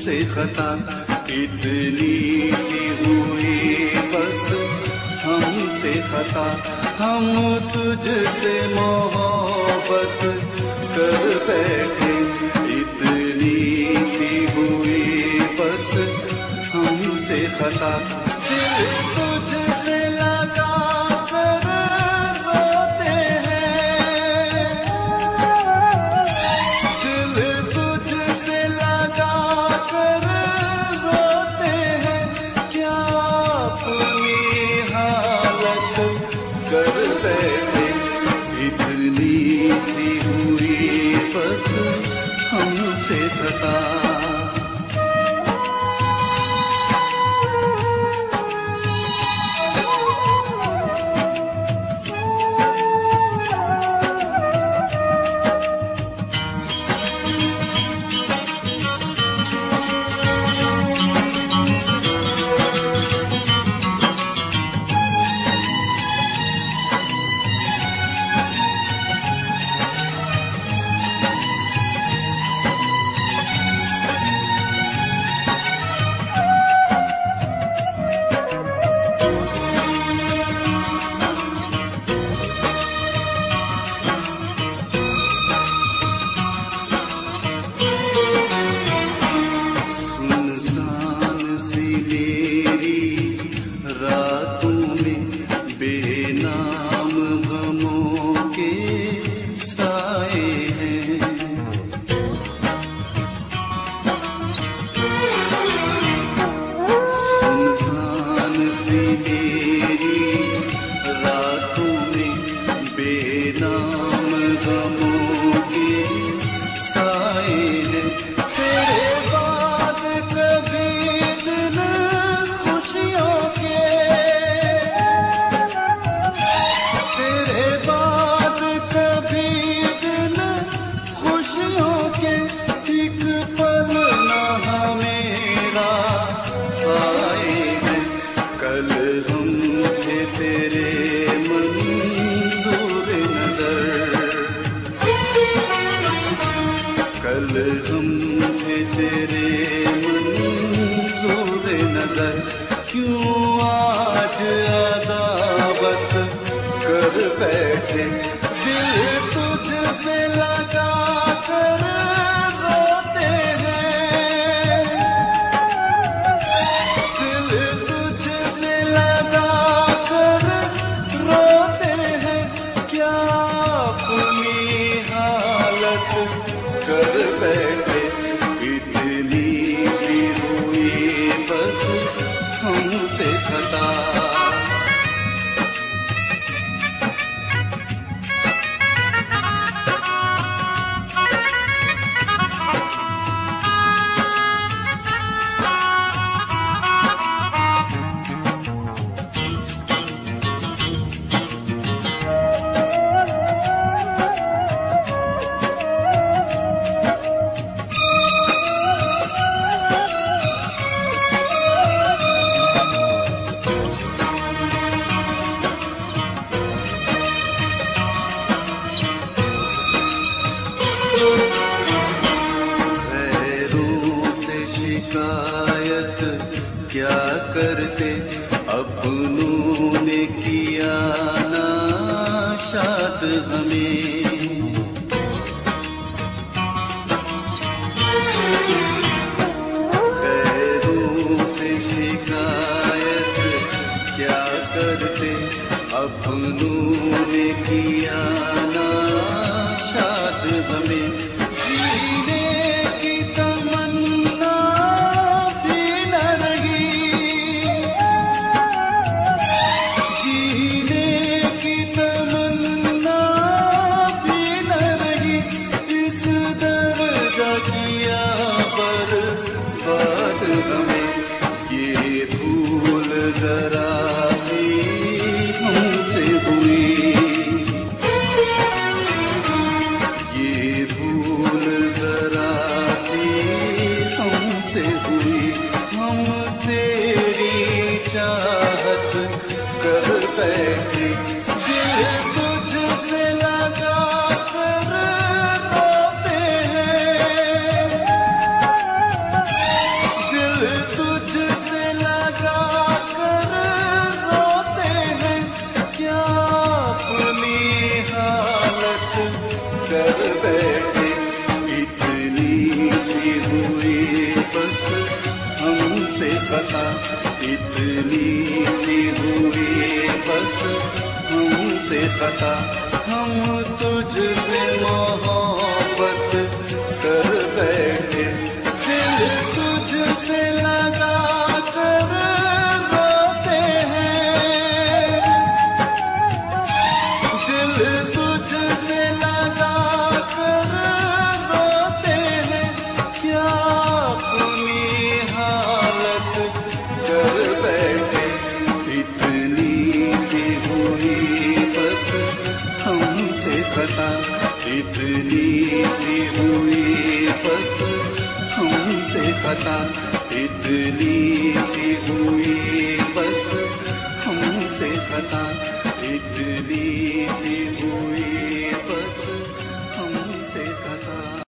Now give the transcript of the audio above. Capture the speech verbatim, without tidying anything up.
हमसे खता इतनी सी हुई बस हमसे खता। हम तुझसे मोहब्बत कर बैठे इतनी सी हुई बस हमसे खता। दिल तुझसे लगा कर रोते हैं, दिल तुझसे लगा कर रोते हैं। क्या अपनी हालत कर बैठे इतनी सी हुई बस हमसे खता। इतनी सी हुई बस हमसे खता, हम तुझसे मोहब्बत कर बैठे, दिल तुझसे लगा कर रोते हैं, दिल तुझसे लगा कर रोते हैं, क्या अपनी हालत कर बैठे, इतनी सी हुई बस हमसे खता, इतनी सी हुई बस हमसे खता, इतनी सी हुई बस हमसे खता, इतनी सी हुई बस हमसे खता।